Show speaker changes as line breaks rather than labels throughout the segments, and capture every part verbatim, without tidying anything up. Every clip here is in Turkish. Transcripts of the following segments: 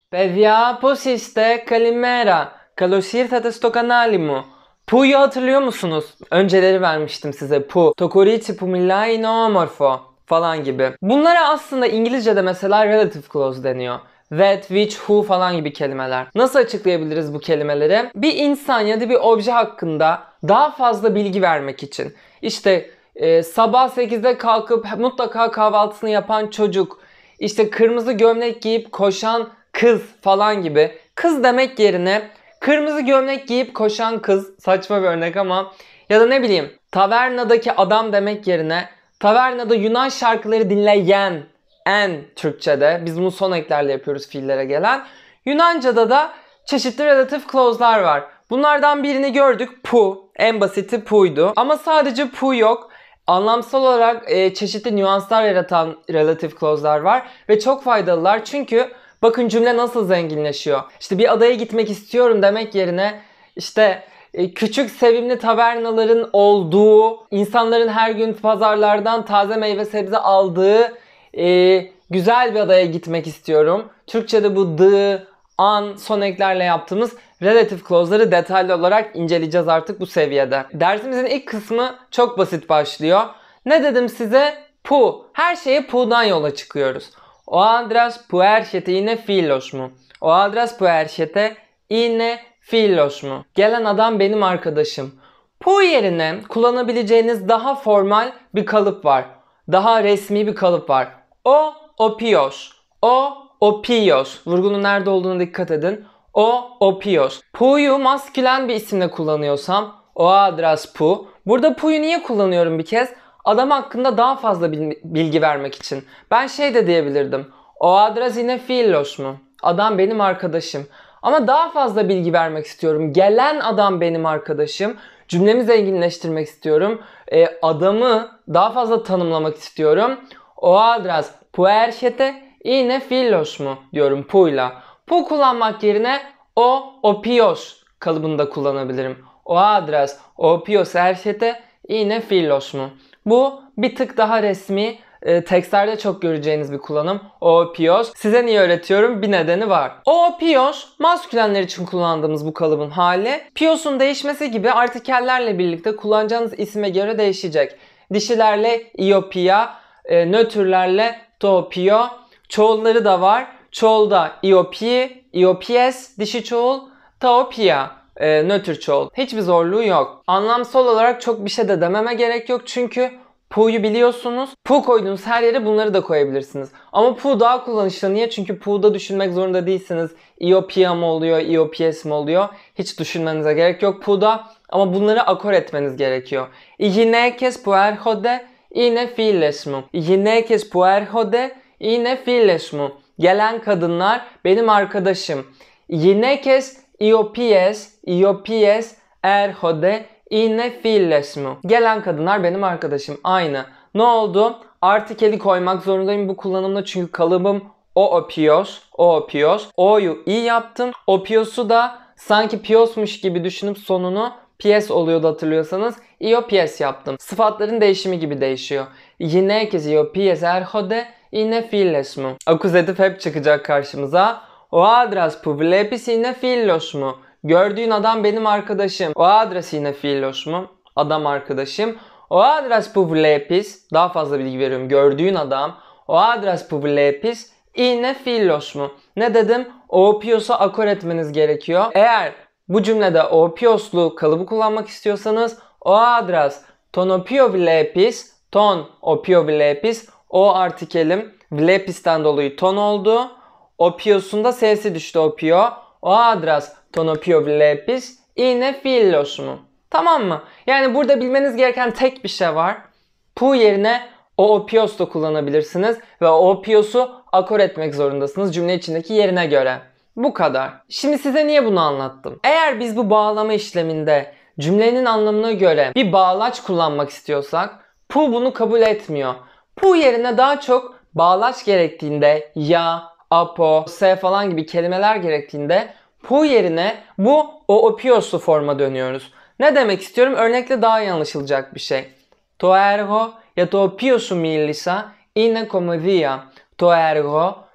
Παιδιά, πώς είστε? Kalimera. Καλώς ήρθατε στο kanali μου. Pu'yu hatırlıyor musunuz? Önceleri vermiştim size. Pu. To korichi pu milai no omorfo falan gibi. Bunlara aslında İngilizce'de mesela relative clause deniyor. That, which, who falan gibi kelimeler. Nasıl açıklayabiliriz bu kelimeleri? Bir insan ya da bir obje hakkında daha fazla bilgi vermek için. İşte e, sabah sekizde kalkıp mutlaka kahvaltısını yapan çocuk, işte kırmızı gömlek giyip koşan kız falan gibi. Kız demek yerine kırmızı gömlek giyip koşan kız, saçma bir örnek ama, ya da ne bileyim tavernadaki adam demek yerine tavernada Yunan şarkıları dinleyen, en Türkçe'de biz bunu son eklerle yapıyoruz fiillere gelen. Yunanca'da da çeşitli relative clause'lar var. Bunlardan birini gördük, pu. En basiti pu'ydu. Ama sadece pu yok. Anlamsal olarak e, çeşitli nüanslar yaratan relative clause'lar var ve çok faydalılar çünkü bakın cümle nasıl zenginleşiyor. İşte bir adaya gitmek istiyorum demek yerine işte e, küçük sevimli tavernaların olduğu, insanların her gün pazarlardan taze meyve sebze aldığı e, güzel bir adaya gitmek istiyorum. Türkçe'de bu dı, an, son eklerle yaptığımız relative clause'ları detaylı olarak inceleyeceğiz artık bu seviyede. Dersimizin ilk kısmı çok basit başlıyor. Ne dedim size? Pu. Her şeye pu'dan yola çıkıyoruz. O adres pu erşete yine fiilos mu? O adres pu erşete yine fiilos mu? Gelen adam benim arkadaşım. Pu yerine kullanabileceğiniz daha formal bir kalıp var. Daha resmi bir kalıp var. O opios. O opios. Vurgunun nerede olduğuna dikkat edin. O opios. Pu'yu maskülen bir isimle kullanıyorsam o adres pu. Burada pu'yu niye kullanıyorum bir kez? Adam hakkında daha fazla bilgi vermek için. Ben şey de diyebilirdim. O adres yine fiilos mu? Adam benim arkadaşım. Ama daha fazla bilgi vermek istiyorum. Gelen adam benim arkadaşım. Cümlemi zenginleştirmek istiyorum. E, adamı daha fazla tanımlamak istiyorum. O adres pu erşete yine fiilos mu diyorum pu'yla. Pu kullanmak yerine o opios kalıbında kullanabilirim. O adres opios erşete yine fiilos mu? Bu bir tık daha resmi, e, tekstlerde çok göreceğiniz bir kullanım. Opios. Size niye öğretiyorum? Bir nedeni var. Opios maskülenler için kullandığımız bu kalıbın hali. Pios'un değişmesi gibi artikellerle birlikte kullanacağınız isme göre değişecek. Dişilerle iopia, e, nötrlerle topio. Çoğulları da var. Çoğulda iopi, iopies, dişi çoğul, taopia. E, nötr çoğul. Hiçbir zorluğu yok. Anlamsal olarak çok bir şey de dememe gerek yok çünkü pu'yu biliyorsunuz. Pu koyduğunuz her yere bunları da koyabilirsiniz. Ama pu daha kullanışlı. Niye? Çünkü pu'da düşünmek zorunda değilsiniz. Iopia mı oluyor, iopies mi oluyor? Hiç düşünmenize gerek yok pu'da. Ama bunları akor etmeniz gerekiyor. Οι γυναίκες που έρχονται είναι φίλες μου. Οι γυναίκες που έρχονται είναι φίλες μου. Gelen kadınlar benim arkadaşım. Οι γυναίκες οι οποίες, οι οποίες έρχονται είναι φίλες μου. Gelen kadınlar benim arkadaşım. Aynı. Ne oldu? Artikeli koymak zorundayım bu kullanımda çünkü kalıbım o opios, o opios. O'yu i yaptım. Opios'u da sanki piosmuş gibi düşünüp sonunu pies oluyordu hatırlıyorsanız. Iopies yaptım. Sıfatların değişimi gibi değişiyor. Γυναίκες οι οποίες έρχονται είναι φίλες μου. Akuzatif hep çıkacak karşımıza. O adres που βλέπεις είναι φίλος μου. Gördüğün adam benim arkadaşım. O adres yine φίλος mu? Adam arkadaşım. O adres που βλέπεις, daha fazla bilgi veriyorum. Gördüğün adam. O adres που βλέπεις είναι φίλος mu? Ne dedim? O opios'u akor etmeniz gerekiyor. Eğer bu cümlede o opios'lu kalıbı kullanmak istiyorsanız o adres ton opio βλέπεις, ton opio βλέπεις, o artikelim βλέπis'ten dolayı ton oldu. Opios'un da sesi düştü opio. O adres ton opio βλέπεις είναι φίλος mu? Tamam mı? Yani burada bilmeniz gereken tek bir şey var. Pu yerine o opios da kullanabilirsiniz ve o opios'u akor etmek zorundasınız cümle içindeki yerine göre. Bu kadar. Şimdi size niye bunu anlattım? Eğer biz bu bağlama işleminde cümlenin anlamına göre bir bağlaç kullanmak istiyorsak pu bunu kabul etmiyor. Pu yerine daha çok bağlaç gerektiğinde ya, apo, se falan gibi kelimeler gerektiğinde pu yerine bu o opioslu forma dönüyoruz. Ne demek istiyorum? Örnekle daha iyi anlaşılacak bir şey. Το έργο για το οποίο σου μίλησα είναι κομμωδία. Το έργο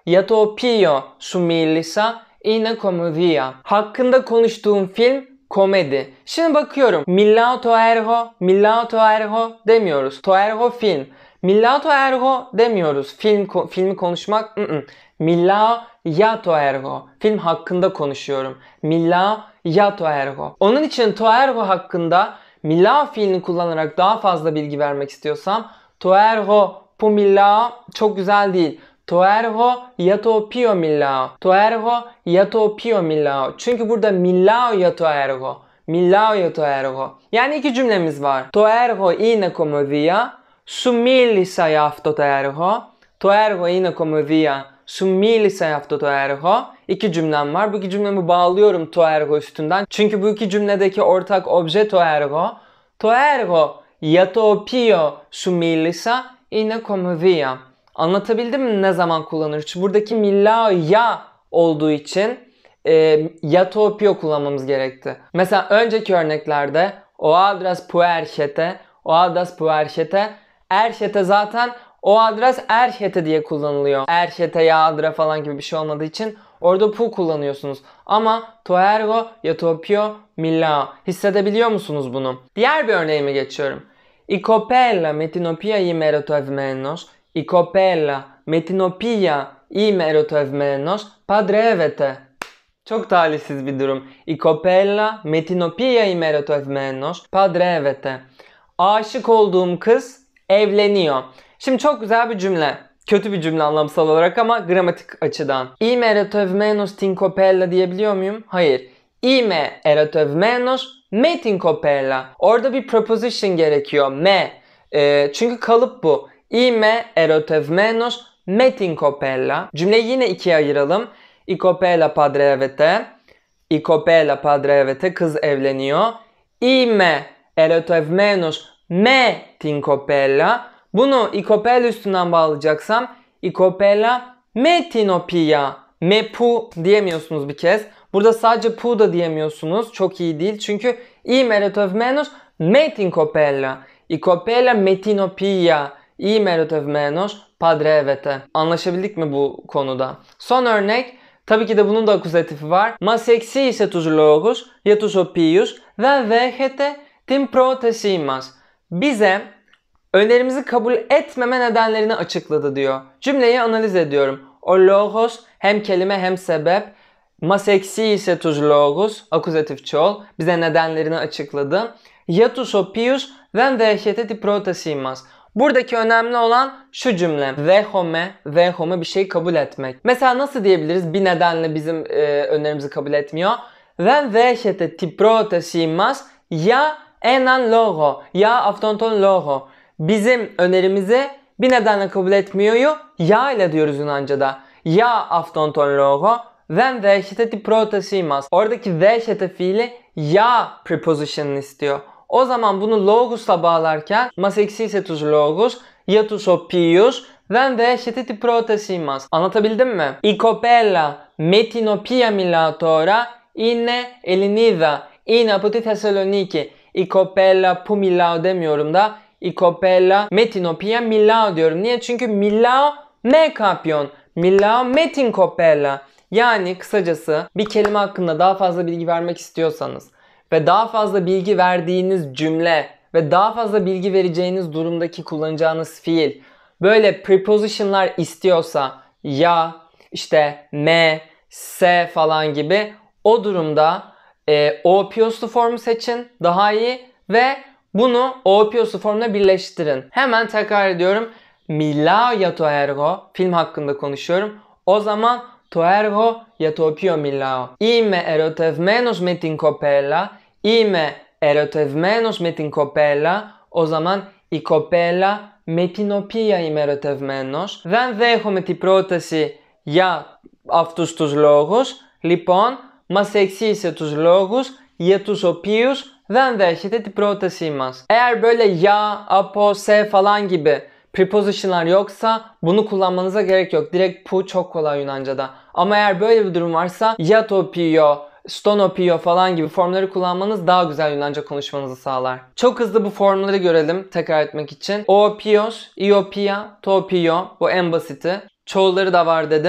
για το οποίο σου μίλησα είναι κομμωδία. Hakkında konuştuğum film komedi. Şimdi bakıyorum. Milao to ergo, milao to ergo demiyoruz. To ergo film. Milao to ergo demiyoruz. Film ko- filmi konuşmak. ı-ı. Milao ya to ergo. Film hakkında konuşuyorum. Milao ya to ergo. Onun için to ergo hakkında Milao fiilini kullanarak daha fazla bilgi vermek istiyorsam to ergo pu milao çok güzel değil. To ergo ya to pio milao. To ergo ya to pio milao. Çünkü burada milao ya to ergo. Milao ya to ergo. Yani iki cümlemiz var. To ergo είναι κομμωδία. Σου μίλησα για αυτό το έργο. Το έργο είναι κομμωδία. Σου μίλησα για αυτό το έργο. İki cümlem var. Bu iki cümlemi bağlıyorum to ergo üstünden. Çünkü bu iki cümledeki ortak obje to ergo. To έργο για το οποίο σου μίλησα είναι κομμωδία. Anlatabildim mi ne zaman kullanır? Buradaki milao ya olduğu için e, ya to οποίο kullanmamız gerekti. Mesela önceki örneklerde o adres puerşete, o adres puerşete, erşete zaten o adres erşete diye kullanılıyor. Erşete ya adre falan gibi bir şey olmadığı için orada pu kullanıyorsunuz. Ama to ergo ya to οποίο milao. Hissedebiliyor musunuz bunu? Diğer bir örneğime geçiyorum. Η κοπέλα με την οποία είμαι ερωτευμένος, η κοπέλα με την οποία είμαι ερωτευμένος παντρεύεται. Çok talihsiz bir durum. Η κοπέλα με την οποία είμαι ερωτευμένος παντρεύεται. Aşık olduğum kız evleniyor. Şimdi çok güzel bir cümle. Kötü bir cümle anlamsal olarak ama gramatik açıdan. Είμαι ερωτευμένος την κοπέλα diyebiliyor muyum? Hayır. Είμαι ερωτευμένος με την κοπέλα. Orada bir preposition gerekiyor. Me. E, çünkü kalıp bu. Είμαι ερωτευμένος με την κοπέλα. Cümleyi yine ikiye ayıralım. Η κοπέλα παντρεύεται. Η κοπέλα παντρεύεται. Kız evleniyor. Είμαι ερωτευμένος με την κοπέλα. Bunu η κοπέλα üstünden bağlayacaksam η κοπέλα με την οποία. Me pu diyemiyorsunuz bir kez. Burada sadece pu da diyemiyorsunuz. Çok iyi değil. Çünkü είμαι ερωτευμένος με την κοπέλα. Η κοπέλα με την οποία είμαι ερωτευμένος παντρεύεται. Anlaşabildik mi bu konuda? Son örnek. Tabii ki de bunun da akuzatifi var. Μας εξήγησε τους λόγους για τους οποίους δεν δέχεται την πρότασή μας. Bize önerimizi kabul etmeme nedenlerini açıkladı diyor. Cümleyi analiz ediyorum. O logos hem kelime hem sebep. Μας εξήγησε τους λόγους, akuzatif çoğul, bize nedenlerini açıkladı. Για τους οποίους δεν δέχεται την πρότασή μας. Buradaki önemli olan şu cümle. Δέχομαι, δέχομαι bir şeyi kabul etmek. Mesela nasıl diyebiliriz bir nedenle bizim e, önerimizi kabul etmiyor? Δεν δέχεται την πρότασή μας για έναν λόγο. Για αυτόν τον λόγο. Bizim önerimizi bir nedenle kabul etmiyor. Ya ile diyoruz Yunanca'da. Ya αυτόν τον λόγο. Δεν δέχεται την πρότασή μας. Oradaki δέχεται fiili ya preposition'ını istiyor. O zaman bunu logos'la bağlarken μας εξήγησε τους λόγους για τους οποίους δεν δέχεται την πρότασή μας. Anlatabildim mi? Η κοπέλα με την οποία μιλάω τώρα είναι Ελληνίδα. Είναι από τη Θεσσαλονίκη. Η κοπέλα που μιλάω demiyorum da η κοπέλα με την οποία μιλάω diyorum. Niye? Çünkü μιλάω με κάποιον. Μιλάω με την κοπέλα. Yani kısacası bir kelime hakkında daha fazla bilgi vermek istiyorsanız ve daha fazla bilgi verdiğiniz cümle ve daha fazla bilgi vereceğiniz durumdaki kullanacağınız fiil böyle prepositionlar istiyorsa ya, işte me, se falan gibi o durumda e, oopiyoslu formu seçin daha iyi ve bunu oopiyoslu formla birleştirin. Hemen tekrar ediyorum. Milao ya to ergo film hakkında konuşuyorum. O zaman το έργο για το οποίο μιλάω. Είμαι ερωτευμένος με την κοπέλα. Είμαι ερωτευμένος με την κοπέλα. Ο zaman η κοπέλα με την οποία είμαι ερωτευμένος. Δεν δέχομαι την πρόταση για αυτούς τους λόγους. Λοιπόν, μας εξήγησε τους λόγους για τους οποίους δεν δέχεται την πρότασή μας. Eğer böyle ya, apo, se falan gibi prepositionlar yoksa bunu kullanmanıza gerek yok. Direkt pu çok kolay Yunanca'da. Ama eğer böyle bir durum varsa ya to pio, stono pio falan gibi formları kullanmanız daha güzel Yunanca konuşmanızı sağlar. Çok hızlı bu formları görelim tekrar etmek için. O pios, io pia, to pio. Bu en basiti. Çoğulları da var dedim.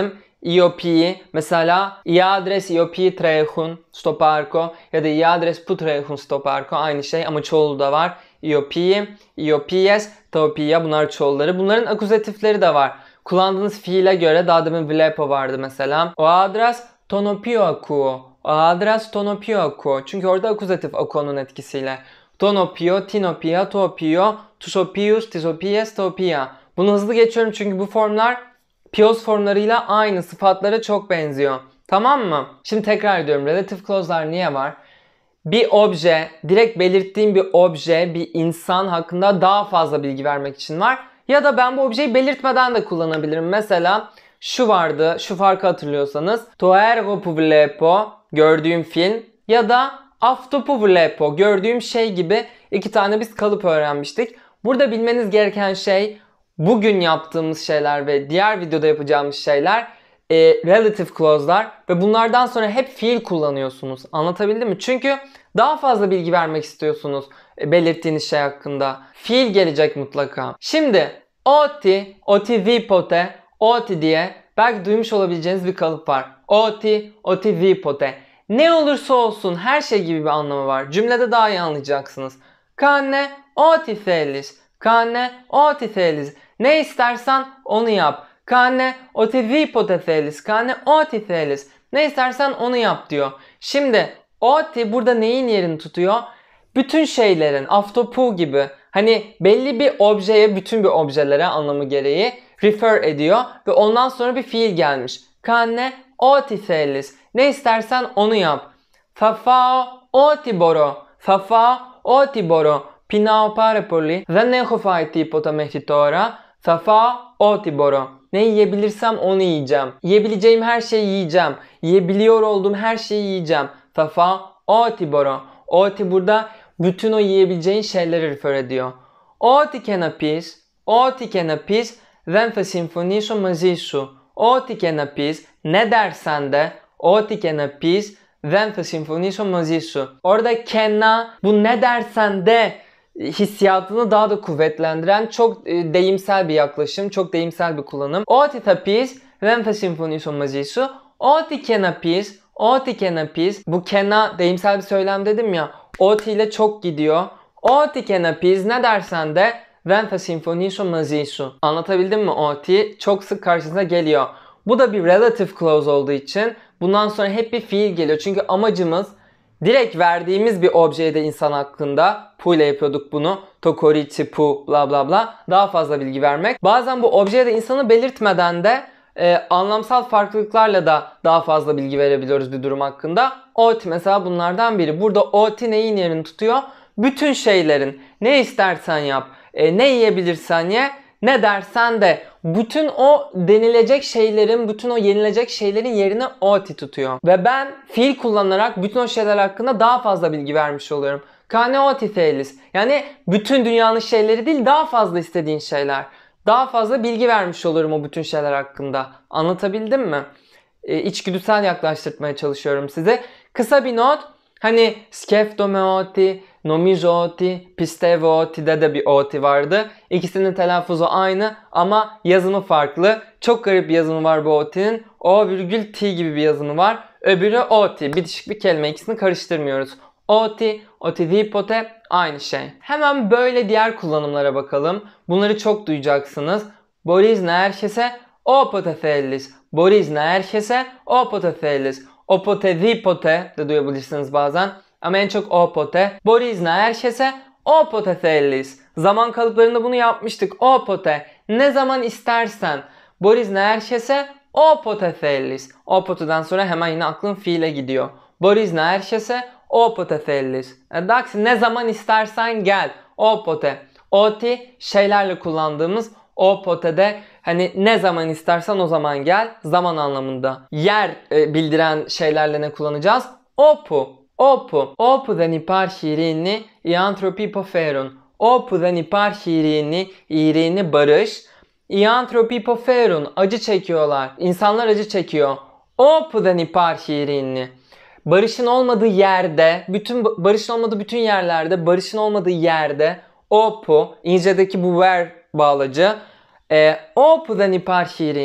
οι οποίοι, mesela οι άντρες οι οποίοι τρέχουν στο πάρκο ya da οι άντρες που τρέχουν στο πάρκο aynı şey ama çoğulu da var. Οι οποίοι, οι οποίες, τα οποία bunlar çoğulları. Bunların akuzatifleri de var. Kullandığınız fiile göre daha demin βλέπω vardı mesela. Ο άντρας τον οποίο ακούω. Ο άντρας τον οποίο ακούω. Çünkü orada akuzatif ako'nun etkisiyle. Τον οποίο, την οποία, το οποίο, τους οποίους, τις οποίες, τα οποία. Bunu hızlı geçiyorum çünkü bu formlar piyos formlarıyla aynı, sıfatlara çok benziyor. Tamam mı? Şimdi tekrar ediyorum. Relative clause'lar niye var? Bir obje, direkt belirttiğim bir obje, bir insan hakkında daha fazla bilgi vermek için var. Ya da ben bu objeyi belirtmeden de kullanabilirim. Mesela şu vardı, şu farkı hatırlıyorsanız. To ergo που βλέπω, gördüğüm film. Ya da αυτό που βλέπω, gördüğüm şey gibi iki tane biz kalıp öğrenmiştik. Burada bilmeniz gereken şey, bugün yaptığımız şeyler ve diğer videoda yapacağımız şeyler e, relative clause'lar ve bunlardan sonra hep fiil kullanıyorsunuz. Anlatabildim mi? Çünkü daha fazla bilgi vermek istiyorsunuz e, belirttiğiniz şey hakkında. Fiil gelecek mutlaka. Şimdi oti, oti vipote, oti diye belki duymuş olabileceğiniz bir kalıp var. Oti, oti vipote. Ne olursa olsun her şey gibi bir anlamı var. Cümlede daha iyi anlayacaksınız. Kane oti θέλεις. Kane oti θέλεις. Ne istersen onu yap. Kane οτιδήποτε θέλεις. Kane oti θέλεις. Ne istersen onu yap diyor. Şimdi oti burada neyin yerini tutuyor? Bütün şeylerin, aftopu gibi. Hani belli bir objeye, bütün bir objelere anlamı gereği refer ediyor ve ondan sonra bir fiil gelmiş. Kane oti θέλεις. Ne istersen onu yap. Θα φάω ό,τι μπορώ. Θα φάω ό,τι μπορώ. Πεινάω πάρα πολύ. Δεν έχω φάει τίποτα μέχρι τώρα. Θα φάω ό,τι μπορώ. Ne yiyebilirsem onu yiyeceğim. Yiyebileceğim her şeyi yiyeceğim. Yiyebiliyor olduğum her şeyi yiyeceğim. Θα φάω ό,τι μπορώ. Ό,τι burada bütün o yiyebileceğin şeyleri refer ediyor. Ό,τι και να πεις, ό,τι και να πεις, δεν θα συμφωνήσω μαζί σου. Ό,τι και να πεις, ne dersen de, ό,τι και να πεις, δεν θα συμφωνήσω μαζί σου. Orada kenna, bu ne dersen de hissiyatını daha da kuvvetlendiren çok e, deyimsel bir yaklaşım, çok deyimsel bir kullanım. Ό,τι θα πεις, δεν θα συμφωνήσω μαζί σου. Ό,τι και να πεις, ό,τι και να πεις. Bu kenna deyimsel bir söylem dedim ya. Ό,τι ile çok gidiyor. Ό,τι και να πεις, ne dersen de δεν θα συμφωνήσω μαζί σου. Anlatabildim mi ό,τι? Çok sık karşınıza geliyor. Bu da bir relative clause olduğu için bundan sonra hep bir fiil geliyor. Çünkü amacımız direkt verdiğimiz bir objede insan hakkında, pu ile yapıyorduk bunu. Tokorichi, pu, bla bla bla. Daha fazla bilgi vermek. Bazen bu objede insanı belirtmeden de e, anlamsal farklılıklarla da daha fazla bilgi verebiliyoruz bir durum hakkında. Oti mesela bunlardan biri. Burada oti neyin yerini tutuyor? Bütün şeylerin. Ne istersen yap. E, ne yiyebilirsen ye. Ne dersen de bütün o denilecek şeylerin, bütün o yenilecek şeylerin yerine oti tutuyor. Ve ben fiil kullanarak bütün o şeyler hakkında daha fazla bilgi vermiş oluyorum. Kane oti θέλεις. Yani bütün dünyanın şeyleri değil, daha fazla istediğin şeyler. Daha fazla bilgi vermiş olurum o bütün şeyler hakkında. Anlatabildim mi? E, içgüdüsel yaklaştırmaya çalışıyorum size. Kısa bir not. Hani σκέφτομαι ότι, νομίζω ότι, πιστεύω oti'de de bir oti vardı. İkisinin telaffuzu aynı ama yazımı farklı. Çok garip bir yazımı var bu oti'nin. O virgül t gibi bir yazımı var. Öbürü oti. Bitişik bir kelime. İkisini karıştırmıyoruz. Oti, οτιδήποτε aynı şey. Hemen böyle diğer kullanımlara bakalım. Bunları çok duyacaksınız. Μπορείς να έρχεσαι όποτε θέλεις. Μπορείς να έρχεσαι όποτε θέλεις. Opotedήποτε de duyabilirsiniz bazen. Ama en çok opote. Μπορείς να έρχεσαι όποτε θέλεις. Zaman kalıplarında bunu yapmıştık. Όποτε. Ne zaman istersen. Μπορείς να έρχεσαι όποτε θέλεις. Opote'den sonra hemen yine aklın fiile gidiyor. Μπορείς να έρχεσαι όποτε θέλεις. Εντάξει, ne zaman istersen gel. Όποτε. Oti şeylerle kullandığımız, όποte'de hani ne zaman istersen o zaman gel, zaman anlamında. Yer e, bildiren şeylerle ne kullanacağız? Όπου. Όπου. Όπου δεν υπάρχει ειρήνη, οι άνθρωποι υποφέρουν. Όπου δεν υπάρχει ειρήνη, ειρήνη barış. Οι άνθρωποι υποφέρουν. Acı çekiyorlar. İnsanlar acı çekiyor. Όπου δεν υπάρχει ειρήνη. Barışın olmadığı yerde, bütün barışın olmadığı bütün yerlerde, barışın olmadığı yerde, όπου, İngilizce'deki bu where bağlacı, e, όπου δεν υπάρχει ειρήνη.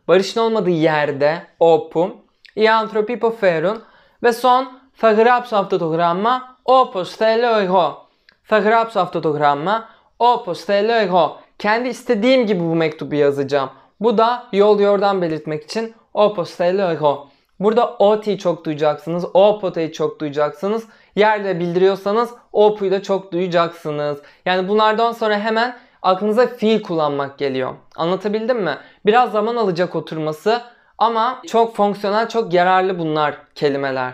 barışın olmadığı yerde όπου οι άνθρωποι υποφέρουν ve son θα γράψω αυτό το γράμμα όπως θέλω εγώ. Θα γράψω αυτό το γράμμα όπως θέλω εγώ. Kendi istediğim gibi bu mektubu yazacağım. Bu da yol yordan belirtmek için όπως θέλω εγώ. Burada ot'yi çok duyacaksınız. Opot'yi çok duyacaksınız. Yerde bildiriyorsanız opu'yu da çok duyacaksınız. Yani bunlardan sonra hemen aklınıza fiil kullanmak geliyor. Anlatabildim mi? Biraz zaman alacak oturması ama çok fonksiyonel, çok yararlı bunlar kelimeler.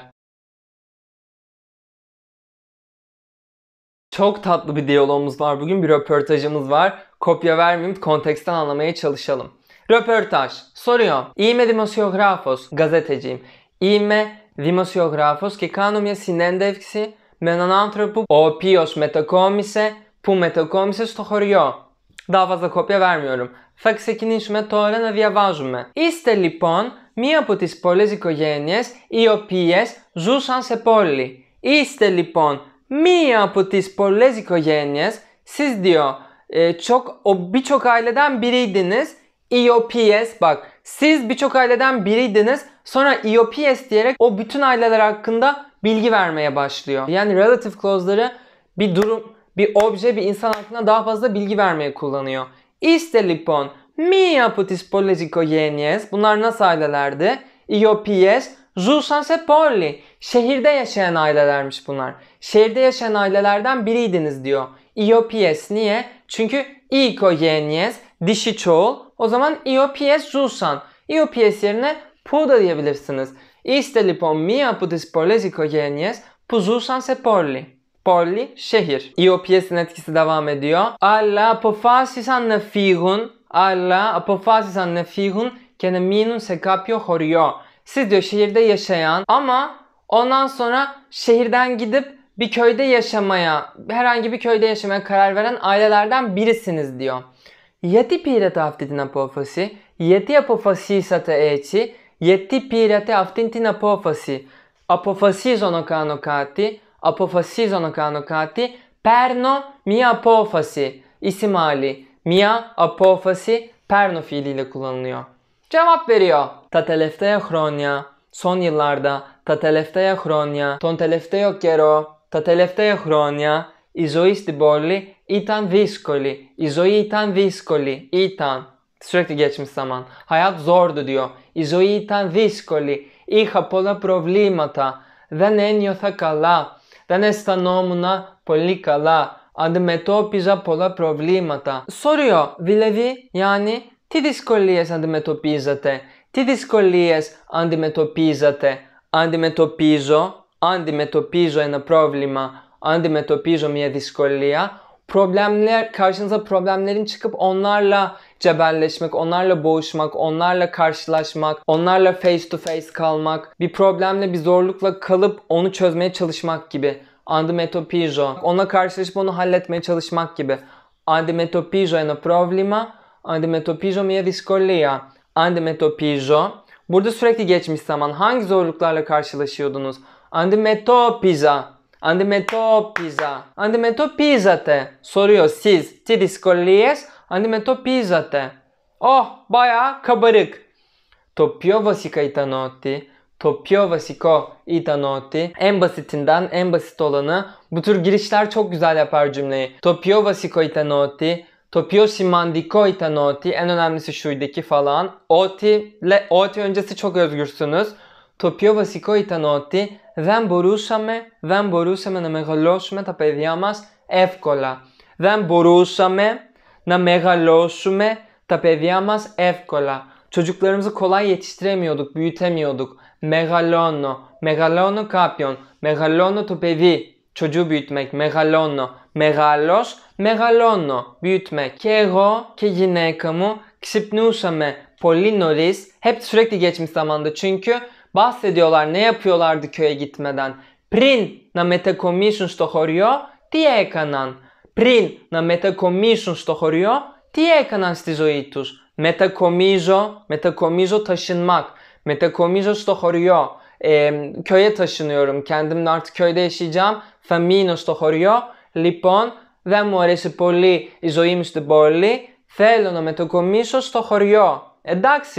Çok tatlı bir diyalogumuz var bugün. Bir röportajımız var. Kopya vermeyeyim, konteksten anlamaya çalışalım. Röportaj. Soruyor. Είμαι δημοσιογράφος, gazeteciyim. Είμαι δημοσιογράφος και κάνω μια συνέντευξη με έναν άνθρωπο ο οποίος μετακόμισε, που μετακόμισε στο χωριό. Daha fazla kopya vermiyorum. Θα ξεκινήσουμε τώρα να διαβάζουμε. Είστε λοιπόν μία από τις πολλές οικογένειες οι οποίες ζούσαν σε πόλη. Είστε λοιπόν μία από τις πολλές οικογένειes, siz diyor e, çok o birçok aileden biriydiniz. E O P S, bak siz birçok aileden biriydiniz, sonra E O P S diyerek o bütün aileler hakkında bilgi vermeye başlıyor. Yani relative clause'ları bir durum, bir obje, bir insan hakkında daha fazla bilgi vermeye kullanıyor. İşte λοιπόν μία από τις πολλές οικογένειες, bunlar nasıl ailelerdi? E O P S ζούσαν σε πόλη. Şehirde yaşayan ailelermiş bunlar. Şehirde yaşayan ailelerden biriydiniz diyor. E O P S niye? Çünkü οικογένειες dişi çoğul. O zaman E O P S ζούσαν. E O P S yerine που da diyebilirsiniz. İşte λοιπόν μία από τις πολλές οικογένειες που ζούσαν σε πόλη. Πόλη, şehir. E O P S'in etkisi devam ediyor. Αλλά αποφάσισαν να φύγουν. Αλλά αποφάσισαν να φύγουν και να μείνουν σε κάποιο χωριό. Siz diyor şehirde yaşayan ama ondan sonra şehirden gidip bir köyde yaşamaya, herhangi bir köyde yaşamaya karar veren ailelerden birisiniz diyor. Γιατί πήρατε αυτή την απόφαση? Γιατί αποφασίσατε έτσι? Γιατί πήρατε αυτή την απόφαση? Αποφασίζω να κάνω κάτι. Αποφασίζω να κάνω κάτι. Παίρνω μία απόφαση. İsim hali. Μία απόφαση παίρνω fiiliyle kullanılıyor. Cevap veriyor. Τα τελευταία χρόνια, son yıllarda, τα τελευταία χρόνια, τον τελευταίο καιρό, τα τελευταία χρόνια, η ζωή στην πόλη ήταν δύσκολη. Η ζωή ήταν δύσκολη. Ήταν. Sürekli geçmiş zaman. Hayat zordu diyor. Η ζωή ήταν δύσκολη. Είχα πολλά προβλήματα. Δεν ένιωθα καλά. Δεν αισθανόμουν πολύ καλά. Αντιμετώπιζα πολλά προβλήματα. Soruyor. Δηλαδή, yani, τι δυσκολίες αντιμετωπίζατε? Τι δυσκολίες αντιμετωπίζατε? Αντιμετωπίζω. Αντιμετωπίζω ένα πρόβλημα. Αντιμετωπίζω μια δυσκολία. Problemler, karşınıza problemlerin çıkıp onlarla cebelleşmek, onlarla boğuşmak, onlarla karşılaşmak, onlarla face to face kalmak, bir problemle, bir zorlukla kalıp onu çözmeye çalışmak gibi. Αντιμετωπίζω. Onunla karşılaşıp onu halletmeye çalışmak gibi. Αντιμετωπίζω ένα πρόβλημα. Αντιμετωπίζω μια δυσκολία. Αντιμετωπίζω. Burada sürekli geçmiş zaman. Hangi zorluklarla karşılaşıyordunuz? Αντιμετώπιζα. Αντιμετώπιζα. Αντιμετωπίζατε. Soruyor siz. Τι δυσκολίες αντιμετωπίζατε? Oh, bayağı kabarık. Το πιο βασικό ήταν ότι, το πιο βασικό ήταν ότι, en basitinden, en basit olanı, bu tür girişler çok güzel yapar cümleyi. Το πιο βασικό ήταν ότι, το πιο σημαντικό ήταν ότι, en önemlisi şuydu ki falan. Ότι, le, ότι öncesi çok özgürsünüz. Το πιο βασικό ήταν ότι δεν μπορούσαμε, δεν μπορούσαμε να μεγαλώσουμε τα παιδιά μας εύκολα. Δεν μπορούσαμε να μεγαλώσουμε τα παιδιά μας εύκολα. Çocuklarımızı kolay yetiştiremiyorduk, büyütemiyorduk. Μεγαλώνω, μεγαλώνω κάποιον. Μεγαλώνω το παιδί. Çocuğu büyütmek, μεγαλώνω. Μεγάλος, μεγαλώνω, büyütmek. Και εγώ και η γυναίκα μου ξυπνούσαμε πολύ νωρίς. Hep sürekli geçmiş zamanda çünkü bahsediyorlar ne yapıyorlardı köye gitmeden. Πριν να μετακομίσουν στο χωριό, τι έκαναν? Πριν να μετακομίσουν στο χωριό, τι έκαναν στη ζωή τους? Μετακομίζω, μετακομίζω taşınmak. Μετακομίζω στο χωριό. E, köye taşınıyorum. Kendim de artık köyde yaşayacağım. Θα μείνω στο χωριό. Λοιπόν, δεν μου αρέσει πολύ η ζωή μου στην πόλη. Θέλω να μετακομίσω στο χωριό. Εντάξει,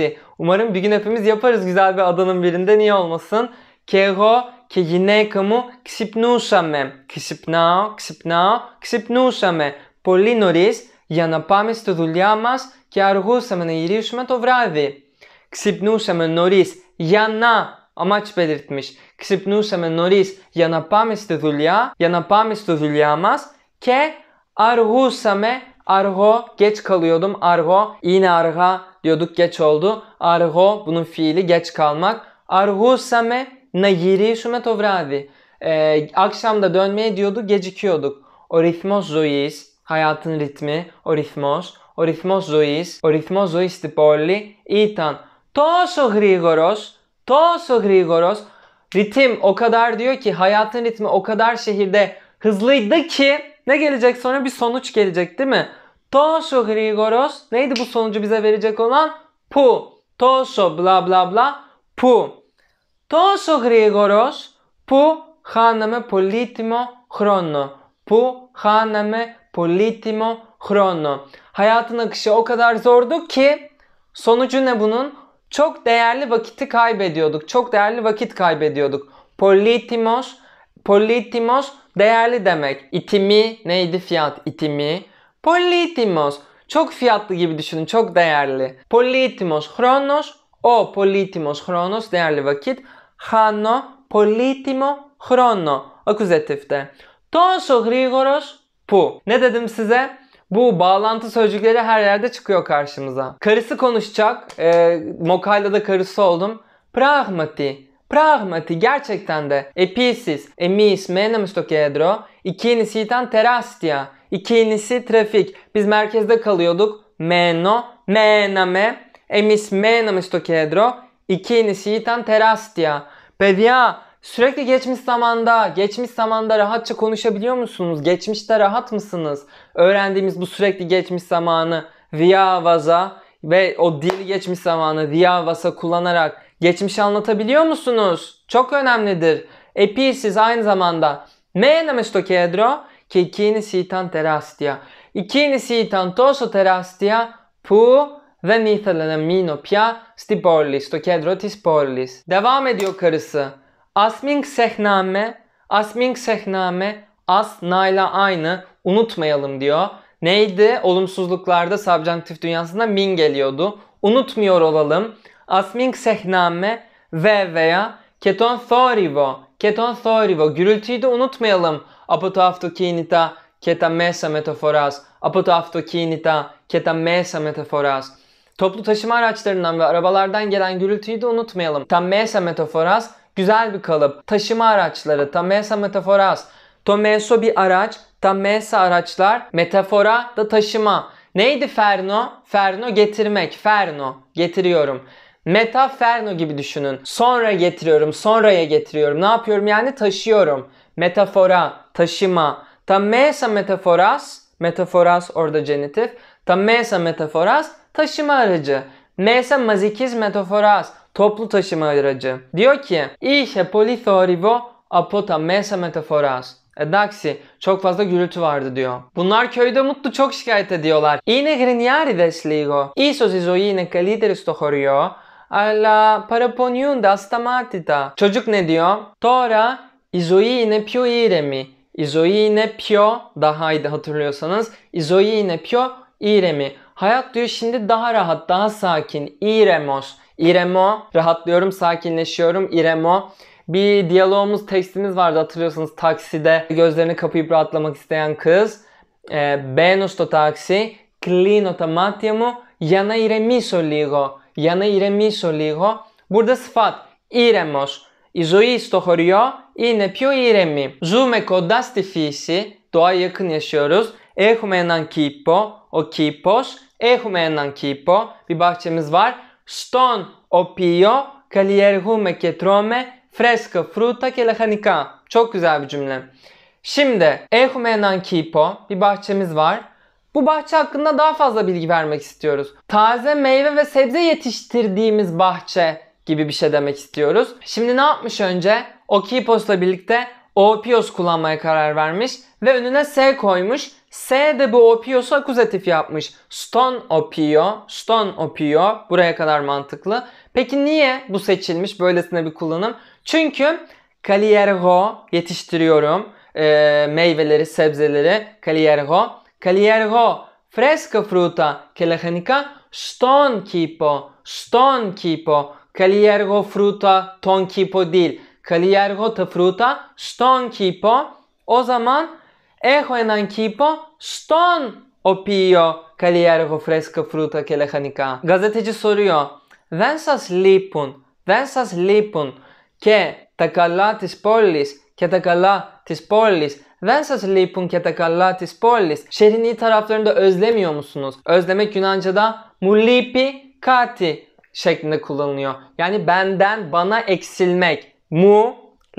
Umarım bir gün hepimiz yaparız güzel bir adanın birinde. Niye olmasın? Και εγώ και η γυναίκα μου ξυπνούσαμε. Ξυπνάω, ξυπνάω, ξυπνούσαμε πολύ νωρίς για να πάμε στη δουλειά μας και αργούσαμε να γυρίσουμε το βράδυ. Ξυπνούσαμε νωρίς για να, amaç belirtmiş. Ξυπνούσαμε νωρίς για να πάμε στη δουλειά, για να πάμε στη δουλειά μας και αργούσαμε, aργо, geç kalıyordum. Aργο, yine arga diyorduk, geç oldu. Aργο, bunun fiili geç kalmak. Αργούσαμε να γυρίσουμε το βράδυ. Ee, akşam da dönmeye diyordu, gecikiyorduk. Ο ρυθμός ζωής, hayatın ritmi, ο ρυθμός. Ο ρυθμός ζωής, ο ρυθμός ζωής στην πόλη ήταν τόσο γρήγορος, τόσο γρήγορος. Ritim o kadar diyor ki, hayatın ritmi o kadar şehirde hızlıydı ki, ne gelecek sonra? Bir sonuç gelecek değil mi? Τόσο γρήγορος, neydi bu sonucu bize verecek olan? Που. Τόσο bla bla bla, που. Τόσο γρήγορος που χάναμε πολύτιμο χρόνο. Που χάναμε πολύtimo χρόνο. Hayatın akışı o kadar zordu ki sonucu ne bunun? Çok değerli vakiti kaybediyorduk. Çok değerli vakit kaybediyorduk. Πολύtimos, πολύtimos değerli demek. İtimi neydi? Fiyat. İtimi. Πολύtimos. Çok fiyatlı gibi düşünün. Çok değerli. Πολύtimos χρόνος. O πολύtimos χρόνος değerli vakit. Χάνω πολύtimo χρόνο. Akuzatifte. Τόσο γρήγορος που. Ne dedim size? Bu bağlantı sözcükleri her yerde çıkıyor karşımıza. Karısı konuşacak. E, Mokay'la da karısı oldum. Πράγματι. Πράγματι. Gerçekten de. Επίσης, εμείς μέναμε στο κέντρο. Η κίνηση ήταν τεράστια. Η κίνηση trafik. Biz merkezde kalıyorduk. Μένω. Μέναμε. Εμείς μέναμε στο κέντρο. Η κίνηση ήταν τεράστια. Παιδιά, sürekli geçmiş zamanda, geçmiş zamanda rahatça konuşabiliyor musunuz? Geçmişte rahat mısınız? Öğrendiğimiz bu sürekli geçmiş zamanı διάβαζα ve o dil geçmiş zamanı διάβασα kullanarak geçmişi anlatabiliyor musunuz? Çok önemlidir. Επίσης aynı zamanda μέναμε στο κέντρο και η κίνηση ήταν τεράστια. Η κίνηση ήταν τόσο τεράστια που δεν ήθελα να μείνω πια στην πόλη, στο κέντρο της πόλης. Devam ediyor karısı. Ας μην ξεχνάμε, ας μην ξεχνάμε, as na'yla aynı, unutmayalım diyor. Neydi? Olumsuzluklarda subjunctive dünyasında min geliyordu. Unutmuyor olalım. Ας μην ξεχνάμε ve veya και τον θόρυβο, και τον θόρυβο. Gürültüyü de unutmayalım. Από το αυτοκίνητα και τα μέσα μεταφοράς. Από το αυτοκίνητα και τα μέσα μεταφοράς. Toplu taşıma araçlarından ve arabalardan gelen gürültüyü de unutmayalım. Τα μέσα μεταφοράς güzel bir kalıp. Taşıma araçları. Τα μέσα μεταφοράς. Το μέσο bir araç. Τα μέσα araçlar. Metafora da taşıma. Neydi ferno? Ferno getirmek. Ferno. Getiriyorum. Metaferno gibi düşünün. Sonra getiriyorum. Sonraya getiriyorum. Ne yapıyorum? Yani taşıyorum. Metafora. Taşıma. Τα μέσα μεταφοράς. Metaforas orada genitif. Τα μέσα μεταφοράς. Taşıma aracı. Μέσα μαζικής μεταφοράς. Toplu taşıma aracı. Diyor ki είχε πολύ θόρυβο από τα μέσα μεταφοράς. Εντάξει, çok fazla gürültü vardı diyor. Bunlar köyde mutlu, çok şikayet ediyorlar. Είναι γρινιάριδες λίγο. Ίσως η ζωή είναι καλύτερη στο χωριό, αλλά παραπονιούνται ασταμάτητα. Çocuk ne diyor? Τώρα η ζωή είναι πιο ήρεμη. Η ζωή είναι πιο, dahaydı hatırlıyorsanız. Η ζωή είναι πιο ήρεμη. Hayat diyor şimdi daha rahat, daha sakin. İremos. İremo, rahatlıyorum, sakinleşiyorum. İremo. Bir diyalogumuz, tekstimiz vardı hatırlıyorsanız, takside gözlerini kapayıp rahatlamak isteyen kız. Μπαίνω στο τάξι, κλείνω τα μάτια μου για να ηρεμήσω λίγο. Για να ηρεμήσω λίγο. Burada sıfat. İremos. Η ζωή στο χωριό είναι πιο ήρεμη. Ζούμε κοντά στη φύση. Doğaya yakın yaşıyoruz. Έχουμε έναν κήπο. Ο κήπος. Έχουμε έναν κήπο. Bir bahçemiz var. Στον οποίο καλλιεργούμε και τρώμε φρέσκα φρούτα και λαχανικά. Çok güzel bir cümle. Şimdi έχουμε έναν κήπο. Bir bahçemiz var. Bu bahçe hakkında daha fazla bilgi vermek istiyoruz. Taze meyve ve sebze yetiştirdiğimiz bahçe gibi bir şey demek istiyoruz. Şimdi ne yapmış önce? O kiposla birlikte opios kullanmaya karar vermiş ve önüne S koymuş. S de bu opiosu akuzatif yapmış. Ston opio, ston opio. Buraya kadar mantıklı. Peki niye bu seçilmiş böylesine bir kullanım? Çünkü Καλλιεργώ, yetiştiriyorum. E, meyveleri, sebzeleri. Καλλιεργώ. Καλλιεργώ fresca frutta και λαχανικά στον κήπο. Στον κήπο. Καλλιεργώ frutta ton κήπο değil. Καλλιεργώ τα frutta στον κήπο. O zaman έχω έναν κήπο στον οποίο καλλιεργώ fresca frutta και λαχανικά. Gazeteci soruyor. Δεν σας λείπουν, δεν σας λείπουν και τα καλά της πόλης και τα καλά της πόλης. Δεν σας λείπουν και τα καλά της πόλης. Şehrin iyi taraflarını da özlemiyor musunuz? Özlemek Yunanca'da mu lipi kati şeklinde kullanılıyor. Yani benden bana eksilmek. Mu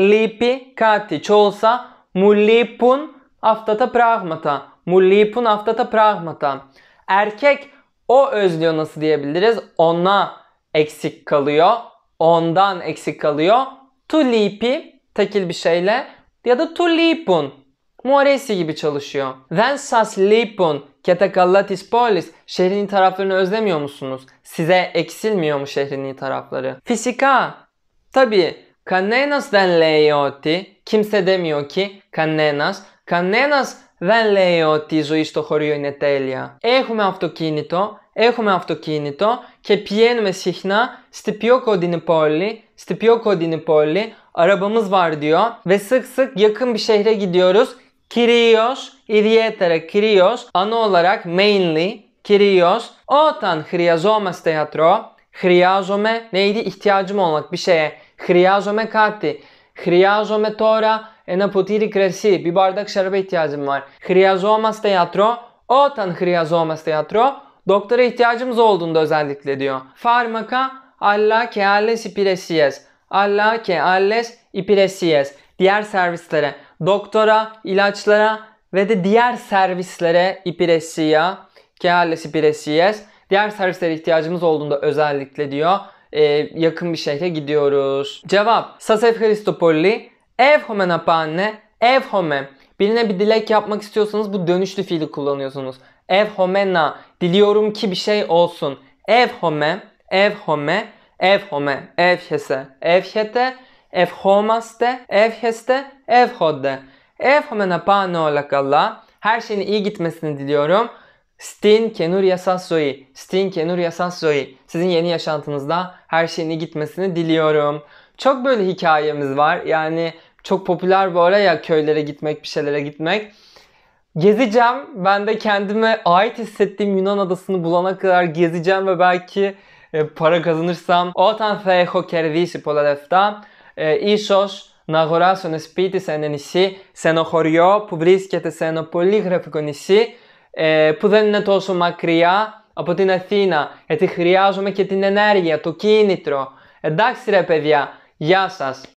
lipi kati. Çoğulsa mu lipun αυτά τα πράγματα. Mu lipun αυτά τα πράγματα. Erkek o özlüyor nasıl diyebiliriz? Ona eksik kalıyor. Ondan eksik kalıyor. Tu lipi tekil bir şeyle ya da tu lipun muaresi gibi çalışıyor. Δεν σας λείπουν και τα καλά της πόλης. Şehrin iyi taraflarını özlemiyor musunuz? Size eksilmiyor mu şehrin iyi tarafları? Φυσικά. Tabii. Κανένας δεν λέει ότι. Kimse demiyor ki. Κανένας. Κανένας δεν λέει ότι η ζωή στο χωριό είναι τέλεια. Έχουμε αυτοκίνητο. Έχουμε αυτοκίνητο και πηγαίνουμε συχνά στη πιο κοντινή πόλη. Στη πιο κοντινή πόλη. Arabamız var diyor ve sık sık yakın bir şehre gidiyoruz. Κυρίως, ιδιαίτερα κυρίως, ana olarak mainly, κυρίως, όταν χρειαζόμαστε γιατρό, χρειάζομαι, neydi? İhtiyacım olmak bir şeye. Χρειάζομαι κάτι. Χρειάζομαι τώρα ένα ποτήρι κρασί. Bir bardak şaraba ihtiyacım var. Χρειαζόμαστε γιατρό, όταν χρειαζόμαστε γιατρό, doktora ihtiyacımız olduğunda özellikle diyor. Φάρμακα, αλλά και άλλες υπηρεσίες. Αλλά και άλλες υπηρεσίες. Diğer servislere. Doktora, ilaçlara ve de diğer servislere υπηρεσία και άλλες υπηρεσίες. Diğer servislere ihtiyacımız olduğunda özellikle diyor. Ee, yakın bir şehre gidiyoruz. Cevap. Σας ευχαριστώ πολύ. Εύχομαι να πάνε. Εύχομαι. Birine bir dilek yapmak istiyorsanız bu dönüşlü fiili kullanıyorsunuz. Εύχομαι να. Diliyorum ki bir şey olsun. Εύχομαι. Εύχομαι. Εύχομαι. Εύχεσαι. Εύχεται. Ευχόμαστε, εύχεστε, εύχονται. Εύχομαι να πάνε όλα καλά. Her şeyin iyi gitmesini diliyorum. Στην καινούρια σας ζωή. Στην καινούρια σας ζωή. Sizin yeni yaşantınızda her şeyin iyi gitmesini diliyorum. Çok böyle hikayemiz var. Yani çok popüler bu ara ya köylere gitmek, bir şeylere gitmek. Gezeceğim. Ben de kendime ait hissettiğim Yunan adasını bulana kadar gezeceğim ve belki e, para kazanırsam. Όταν θα έχω κερδίσει πολλά λεφτά, Ε, ίσως να αγοράσω ένα σπίτι σε ένα νησί, σε ένα χωριό που βρίσκεται σε ένα πολύ γραφικό νησί ε, που δεν είναι τόσο μακριά από την Αθήνα, γιατί χρειάζομαι και την ενέργεια, το κίνητρο. Εντάξει ρε παιδιά, γεια σας!